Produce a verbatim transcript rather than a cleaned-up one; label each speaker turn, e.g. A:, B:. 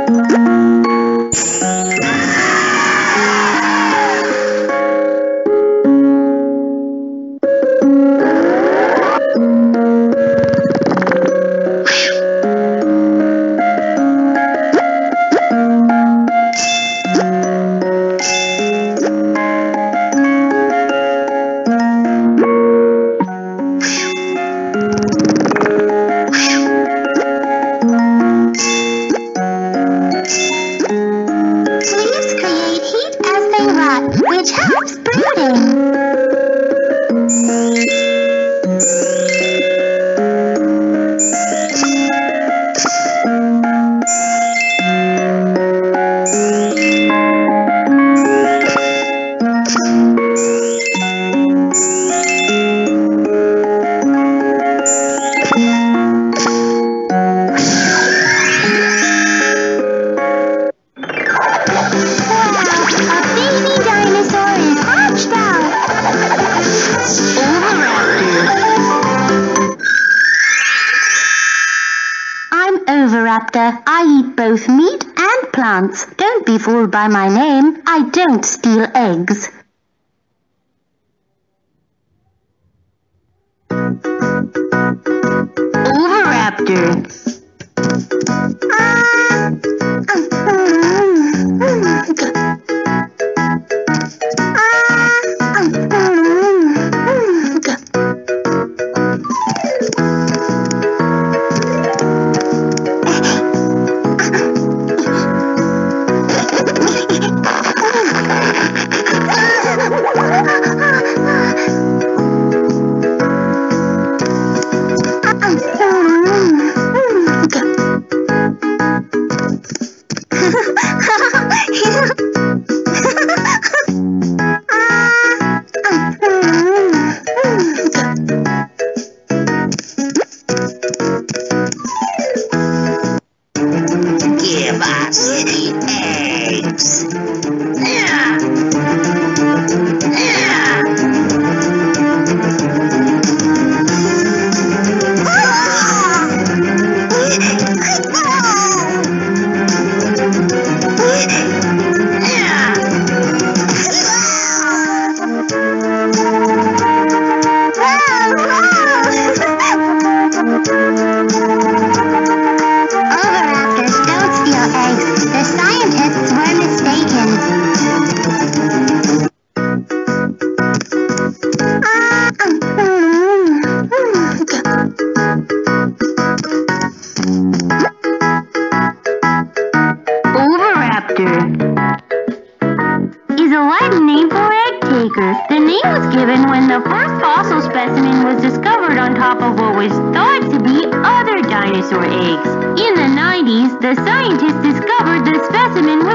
A: Oviraptor. I eat both meat and plants. Don't be fooled by my name. I don't steal eggs. Oviraptor.
B: Give us the eggs.
A: Is a Latin name for egg taker. The name was given when the first fossil specimen was discovered on top of what was thought to be other dinosaur eggs. In the nineties, the scientists discovered the specimen